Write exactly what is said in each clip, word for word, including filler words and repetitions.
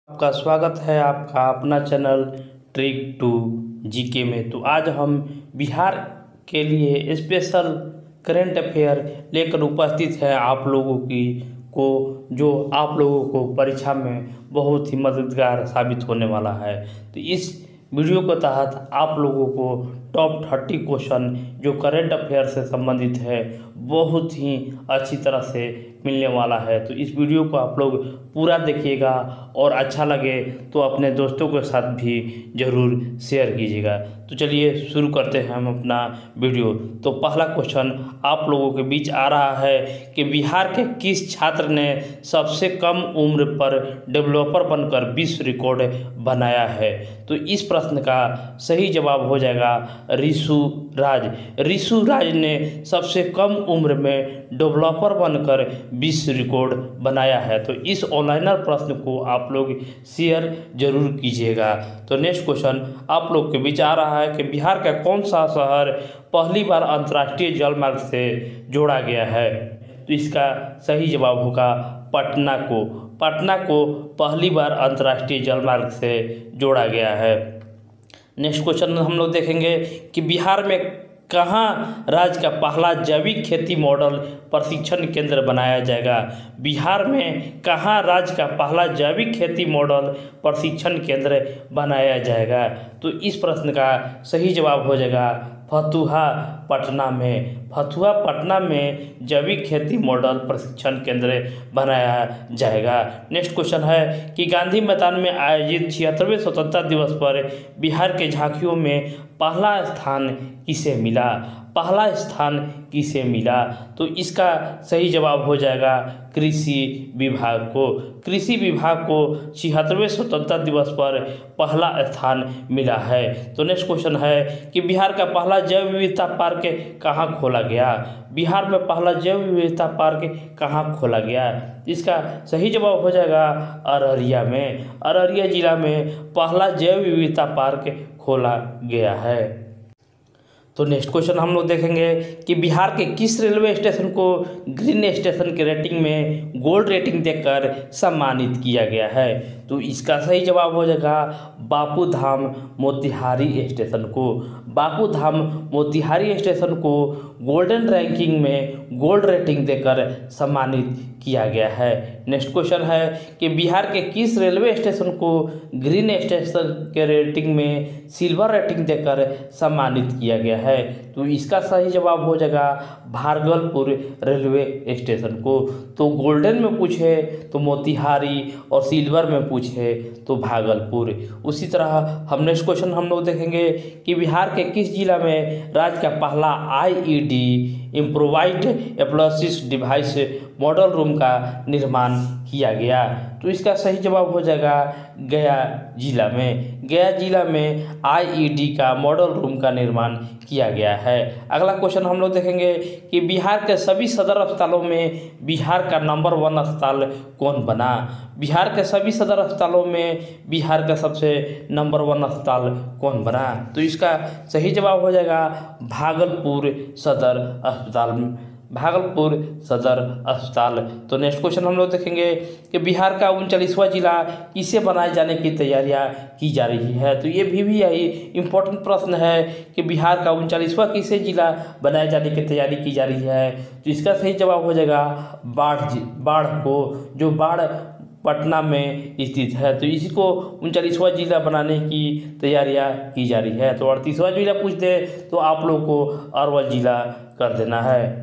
आपका स्वागत है आपका अपना चैनल ट्रिक टू जीके में। तो आज हम बिहार के लिए स्पेशल करंट अफेयर लेकर उपस्थित हैं आप लोगों की को जो आप लोगों को परीक्षा में बहुत ही मददगार साबित होने वाला है। तो इस वीडियो के तहत आप लोगों को टॉप थर्टी क्वेश्चन जो करंट अफेयर से संबंधित है बहुत ही अच्छी तरह से मिलने वाला है। तो इस वीडियो को आप लोग पूरा देखिएगा और अच्छा लगे तो अपने दोस्तों के साथ भी ज़रूर शेयर कीजिएगा। तो चलिए शुरू करते हैं हम अपना वीडियो। तो पहला क्वेश्चन आप लोगों के बीच आ रहा है कि बिहार के किस छात्र ने सबसे कम उम्र पर डेवलपर बनकर विश्व रिकॉर्ड बनाया है। तो इस प्रश्न का सही जवाब हो जाएगा ऋषु राज। ऋषु राज ने सबसे कम उम्र में डेवलपर बनकर विश्व रिकॉर्ड बनाया है। तो इस ऑनलाइनर प्रश्न को आप लोग शेयर जरूर कीजिएगा। तो नेक्स्ट क्वेश्चन आप लोग के बीच आ रहा है कि बिहार का कौन सा शहर पहली बार अंतर्राष्ट्रीय जलमार्ग से जोड़ा गया है। तो इसका सही जवाब होगा पटना को। पटना को पहली बार अंतर्राष्ट्रीय जलमार्ग से जोड़ा गया है। नेक्स्ट क्वेश्चन हम लोग देखेंगे कि बिहार में कहाँ राज्य का पहला जैविक खेती मॉडल प्रशिक्षण केंद्र बनाया जाएगा। बिहार में कहाँ राज्य का पहला जैविक खेती मॉडल प्रशिक्षण केंद्र बनाया जाएगा। तो इस प्रश्न का सही जवाब हो जाएगा फतुहा पटना में। फतुहा पटना में जैविक खेती मॉडल प्रशिक्षण केंद्र बनाया जाएगा। नेक्स्ट क्वेश्चन है कि गांधी मैदान में आयोजित छिहत्तरवें स्वतंत्रता दिवस पर बिहार के झांकियों में पहला स्थान किसे मिला। पहला स्थान किसे मिला। तो इसका सही जवाब हो जाएगा कृषि विभाग को। कृषि विभाग को छिहत्तरवें स्वतंत्रता दिवस पर पहला स्थान मिला है। तो नेक्स्ट क्वेश्चन है कि बिहार का पहला जैव विविधता पार्क कहाँ खोला गया। बिहार में पहला जैव विविधता पार्क कहाँ खोला गया। इसका सही जवाब हो जाएगा अररिया में। अररिया जिला में पहला जैव विविधता पार्क खोला गया है। तो नेक्स्ट क्वेश्चन हम लोग देखेंगे कि बिहार के किस रेलवे स्टेशन को ग्रीन स्टेशन के रेटिंग में गोल्ड रेटिंग देकर सम्मानित किया गया है। तो इसका सही जवाब हो जाएगा बापू धाम मोतिहारी स्टेशन को। बापू धाम मोतिहारी स्टेशन को गोल्डन रैंकिंग में गोल्ड रेटिंग देकर सम्मानित किया गया है। नेक्स्ट क्वेश्चन है कि बिहार के किस रेलवे स्टेशन को ग्रीन स्टेशन के रेटिंग में सिल्वर रेटिंग देकर सम्मानित किया गया है। तो इसका सही जवाब हो जाएगा भागलपुर रेलवे स्टेशन को। तो गोल्डन में पूछे तो मोतिहारी और सिल्वर में पूछे तो भागलपुर। उसी तरह हम नेक्स्ट क्वेश्चन हम लोग देखेंगे कि बिहार के किस जिला में राज्य का पहला IED improvised explosive device model room का निर्माण किया गया। तो इसका सही जवाब हो जाएगा गया जिला में। गया जिला में आईईडी का मॉडल रूम का निर्माण किया गया है। अगला क्वेश्चन हम लोग देखेंगे कि बिहार के सभी सदर अस्पतालों में बिहार का नंबर वन अस्पताल कौन बना। बिहार के सभी सदर अस्पतालों में बिहार का सबसे नंबर वन अस्पताल कौन बना। तो इसका सही जवाब हो जाएगा भागलपुर सदर अस्पताल। भागलपुर सदर अस्पताल। तो नेक्स्ट क्वेश्चन हम लोग देखेंगे कि बिहार का उनचालीसवां जिला किसे बनाए जाने की तैयारियां की जा रही है। तो ये भी भी यही इम्पोर्टेंट प्रश्न है कि बिहार का उनचालीसवां किसे जिला बनाए जाने की तैयारी की जा रही है। तो इसका सही जवाब हो जाएगा बाढ़ बाढ़ को, जो बाढ़ पटना में स्थित है। तो इसी को उनचालीसवां जिला बनाने की तैयारियां की जा रही है। तो अड़तीसवां जिला पूछ दे तो आप लोग को अरवल जिला कर देना है।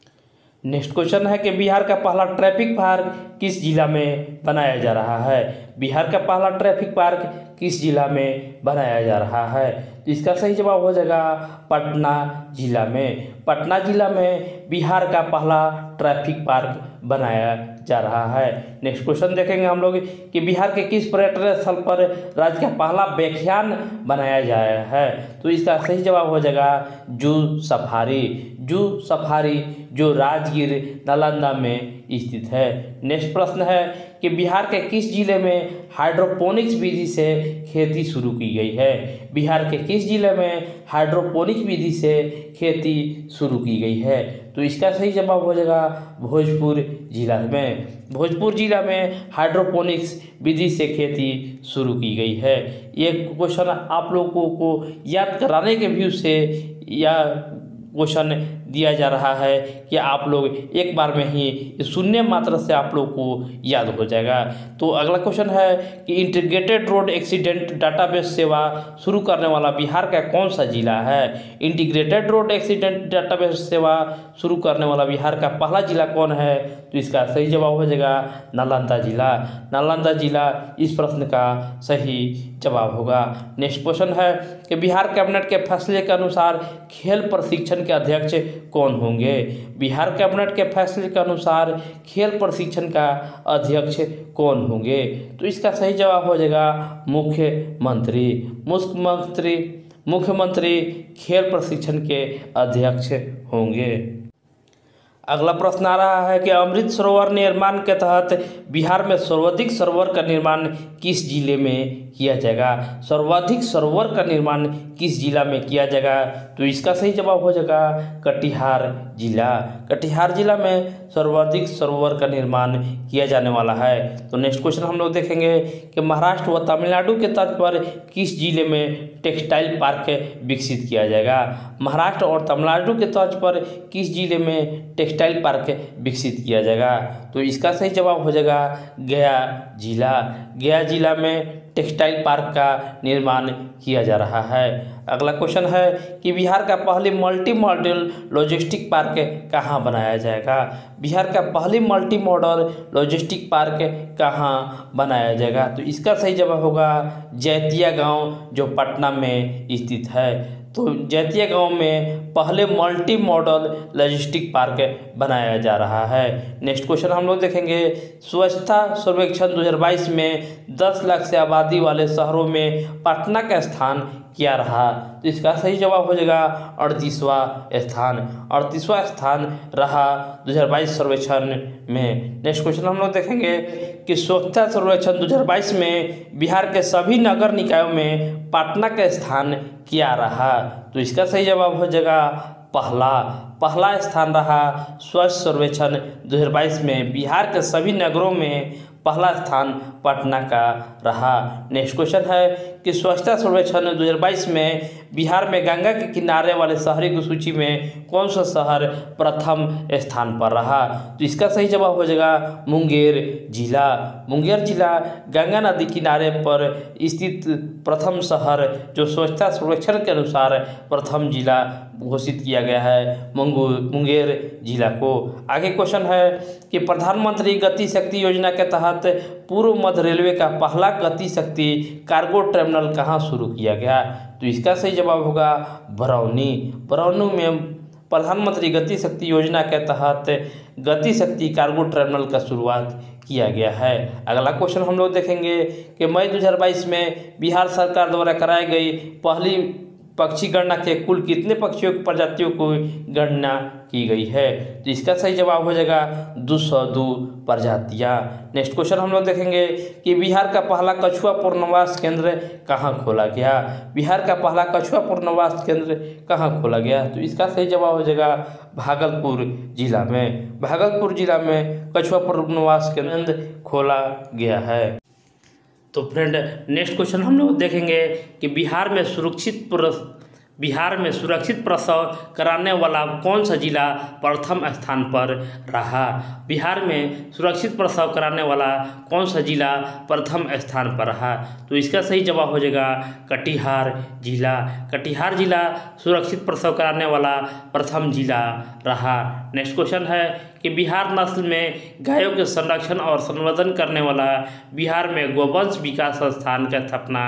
नेक्स्ट क्वेश्चन है कि बिहार का पहला ट्रैफिक पार्क किस जिला में बनाया जा रहा है। बिहार का पहला ट्रैफिक पार्क किस जिला में बनाया जा रहा है। तो इसका सही जवाब हो जाएगा पटना जिला में। पटना जिला में बिहार का पहला ट्रैफिक पार्क बनाया जा रहा है। नेक्स्ट क्वेश्चन देखेंगे हम लोग कि बिहार के किस पर्यटन स्थल पर राज्य का पहला व्याख्यान बनाया जाया है। तो इसका सही जवाब हो जाएगा जू सफारी। जू सफारी जो राजगीर नालंदा में स्थित है। नेक्स्ट प्रश्न है कि बिहार के किस जिले में हाइड्रोपोनिक्स विधि से खेती शुरू की गई है। बिहार के किस जिले में हाइड्रोपोनिक्स विधि से खेती शुरू की गई है। तो इसका सही जवाब हो जाएगा भोजपुर जिला में। भोजपुर जिला में हाइड्रोपोनिक्स विधि से खेती शुरू की गई है। ये क्वेश्चन आप लोगों को याद कराने के व्यू से या क्वेश्चन दिया जा रहा है कि आप लोग एक बार में ही शून्य मात्रा से आप लोग को याद हो जाएगा। तो अगला क्वेश्चन है कि इंटीग्रेटेड रोड एक्सीडेंट डाटाबेस सेवा शुरू करने वाला बिहार का कौन सा जिला है। इंटीग्रेटेड रोड एक्सीडेंट डाटाबेस सेवा शुरू करने वाला बिहार का पहला जिला कौन है। तो इसका सही जवाब हो जाएगा नालंदा जिला। नालंदा जिला इस प्रश्न का सही जवाब होगा। नेक्स्ट क्वेश्चन है कि बिहार कैबिनेट के फैसले के अनुसार खेल प्रशिक्षण के अध्यक्ष कौन होंगे। बिहार कैबिनेट के फैसले के अनुसार खेल प्रशिक्षण का अध्यक्ष कौन होंगे। तो इसका सही जवाब हो जाएगा मुख्यमंत्री। मुख्यमंत्री मुख्यमंत्री खेल प्रशिक्षण के अध्यक्ष होंगे। अगला प्रश्न आ रहा है कि अमृत सरोवर निर्माण के तहत बिहार में सर्वाधिक सरोवर का निर्माण किस जिले में किया जाएगा। सर्वाधिक सरोवर का निर्माण किस जिला में किया जाएगा। तो इसका सही जवाब हो जाएगा कटिहार जिला। कटिहार जिला में सर्वाधिक सरोवर का निर्माण किया जाने वाला है। तो नेक्स्ट क्वेश्चन हम लोग देखेंगे कि महाराष्ट्र व तमिलनाडु के तट पर किस जिले में टेक्सटाइल पार्क विकसित किया जाएगा। महाराष्ट्र और तमिलनाडु के तट पर किस जिले में टेक्सटाइल पार्क विकसित किया जाएगा। तो इसका सही जवाब हो जाएगा गया जिला। गया जिला में टेक्सटाइल पार्क का निर्माण किया जा रहा है। अगला क्वेश्चन है कि बिहार का पहली मल्टी मॉडल लॉजिस्टिक पार्क कहाँ बनाया जाएगा। बिहार का पहली मल्टी मॉडल लॉजिस्टिक पार्क कहाँ बनाया जाएगा। तो इसका सही जवाब होगा जैतिया गांव, जो पटना में स्थित है। तो जैतिया गांव में पहले मल्टी मॉडल लॉजिस्टिक पार्क बनाया जा रहा है। नेक्स्ट क्वेश्चन हम लोग देखेंगे स्वच्छता सर्वेक्षण दो हज़ार बाईस में दस लाख से आबादी वाले शहरों में पटना का स्थान क्या रहा। तो इसका सही जवाब हो जाएगा अड़तीसवां स्थान। अड़तीसवां स्थान रहा दो हज़ार बाईस सर्वेक्षण में। नेक्स्ट क्वेश्चन हम लोग देखेंगे कि स्वच्छता सर्वेक्षण दो हज़ार बाईस में बिहार के सभी नगर निकायों में पटना का स्थान क्या रहा। तो इसका सही जवाब हो जाएगा पहला पहला स्थान रहा स्वच्छ सर्वेक्षण दो हज़ार बाईस में। बिहार के सभी नगरों में पहला स्थान पटना का रहा। नेक्स्ट क्वेश्चन है कि स्वच्छता सर्वेक्षण दो हज़ार बाईस में बिहार में गंगा के किनारे वाले शहरों की सूची में कौन सा शहर प्रथम स्थान पर रहा। तो इसका सही जवाब हो जाएगा मुंगेर जिला। मुंगेर जिला गंगा नदी किनारे पर स्थित प्रथम शहर जो स्वच्छता सर्वेक्षण के अनुसार प्रथम जिला घोषित किया गया है मुंगेर जिला को। आगे क्वेश्चन है कि प्रधानमंत्री गति शक्ति योजना के तहत पूर्व मध्य रेलवे का पहला गति शक्ति कार्गो टर्मिनल कहाँ शुरू किया गया। तो इसका सही जवाब होगा बरौनी। बरौनी में प्रधानमंत्री गति शक्ति योजना के तहत गति शक्ति कार्गो टर्मिनल का शुरुआत किया गया है। अगला क्वेश्चन हम लोग देखेंगे कि मई दो हज़ार बाईस में बिहार सरकार द्वारा कराई गई पहली पक्षी गणना के कुल कितने पक्षियों की प्रजातियों को गणना की गई है। तो इसका सही जवाब हो जाएगा दो सौ दो प्रजातियाँ। नेक्स्ट क्वेश्चन हम लोग देखेंगे कि बिहार का पहला कछुआ पुनर्वास केंद्र कहाँ खोला गया। बिहार का पहला कछुआ पुनर्वास केंद्र कहाँ खोला गया। तो इसका सही जवाब हो जाएगा भागलपुर जिला में। भागलपुर जिला में कछुआ पुनर्वास केंद्र खोला गया है। तो फ्रेंड नेक्स्ट क्वेश्चन हम लोग देखेंगे कि बिहार में सुरक्षित बिहार में सुरक्षित प्रसव कराने वाला कौन सा जिला प्रथम स्थान पर रहा। बिहार में सुरक्षित प्रसव कराने वाला कौन सा जिला प्रथम स्थान पर रहा। तो इसका सही जवाब हो जाएगा कटिहार जिला। कटिहार जिला सुरक्षित प्रसव कराने वाला प्रथम जिला रहा। नेक्स्ट क्वेश्चन है कि बिहार नस्ल में गायों के संरक्षण और संवर्धन करने वाला बिहार में गोवंश विकास संस्थान का स्थापना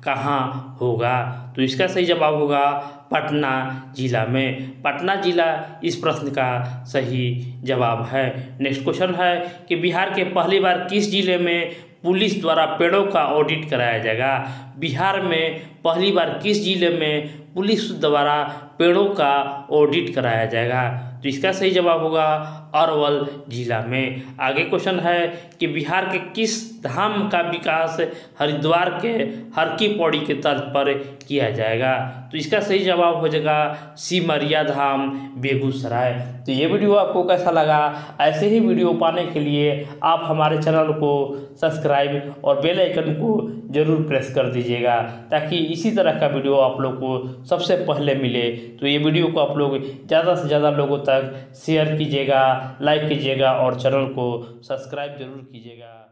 कहाँ होगा। तो इसका सही जवाब होगा पटना जिला में। पटना जिला इस प्रश्न का सही जवाब है। नेक्स्ट क्वेश्चन है कि बिहार के पहली बार किस जिले में पुलिस द्वारा पेड़ों का ऑडिट कराया जाएगा। बिहार में पहली बार किस जिले में पुलिस द्वारा पेड़ों का ऑडिट कराया जाएगा। तो इसका सही जवाब होगा अरवल जिला में। आगे क्वेश्चन है कि बिहार के किस धाम का विकास हरिद्वार के हर की पौड़ी के तर्ज पर किया जाएगा? तो इसका सही जवाब हो जाएगा सिमरिया धाम, बेगूसराय। तो ये वीडियो आपको कैसा लगा? ऐसे ही वीडियो पाने के लिए आप हमारे चैनल को सब्सक्राइब और बेल आइकन को जरूर प्रेस कर दीजिएगा, ताकि इसी तरह का वीडियो आप लोग को सबसे पहले मिले। तो ये वीडियो को आप लोग ज़्यादा से ज़्यादा लोगों तक शेयर कीजिएगा, लाइक कीजिएगा और चैनल को सब्सक्राइब जरूर कीजिएगा।